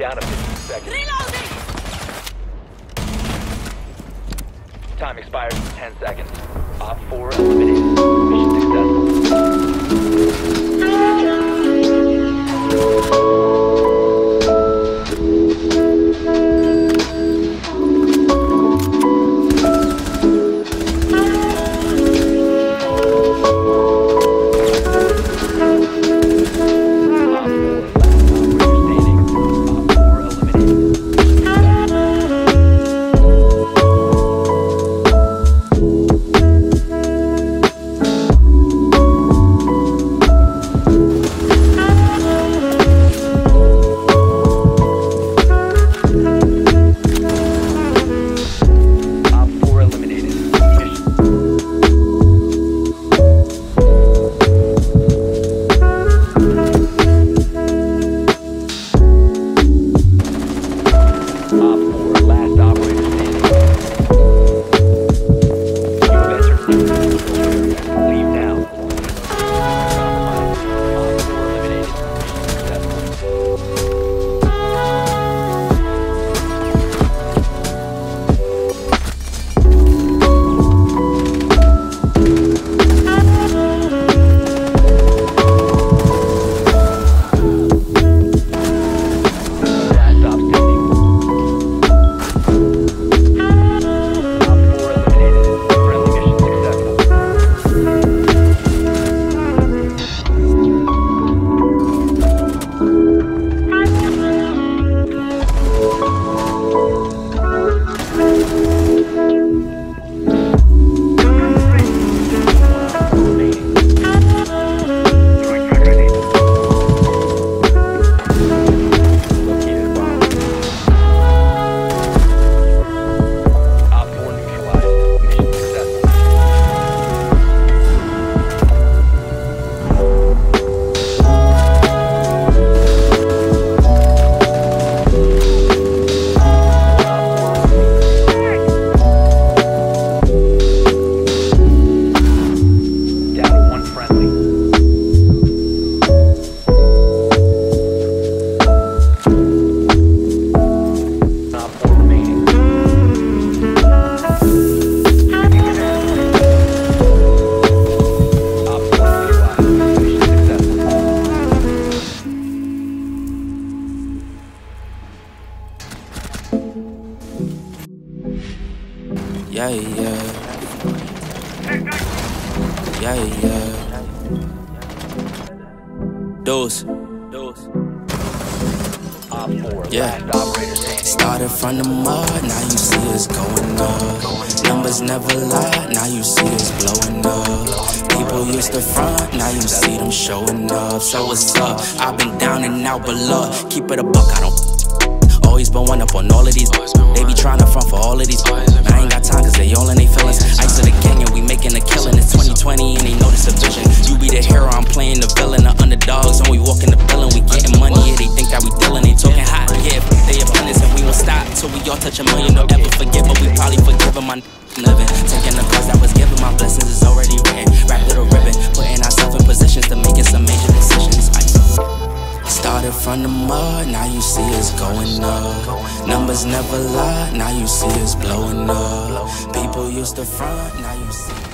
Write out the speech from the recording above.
down to 15 seconds. Reloading! Time expires in 10 seconds. Op 4 eliminated. Mission successful. Yeah, yeah. Yeah, yeah. Deuce. Yeah. Started from the mud, now you see us going up. Numbers never lie, now you see us blowing up. People used to front, now you see them showing up. So what's up? I've been down and out below. Keep it a buck, I don't always been one up on all of these. They be trying to front for all of these. I ain't got time cause they all in they feelings. Ice to the gang and we making a killing. It's 2020 and they know this a vision. You be the hero, I'm playing the villain. The underdogs and we walking the villain. We getting money, yeah, they think that we dealing. They talking hot, yeah, they opponents and we won't stop till we all touch a million. Don't ever forget, but we probably forgive them. My living, taking the course that was given. My blessings is already written. Wrapped little ribbon, putting ourselves in positions to making some major decisions. Started from the mud, now you see us going up. Numbers never lie, now you see us blowing up. People used to front, now you see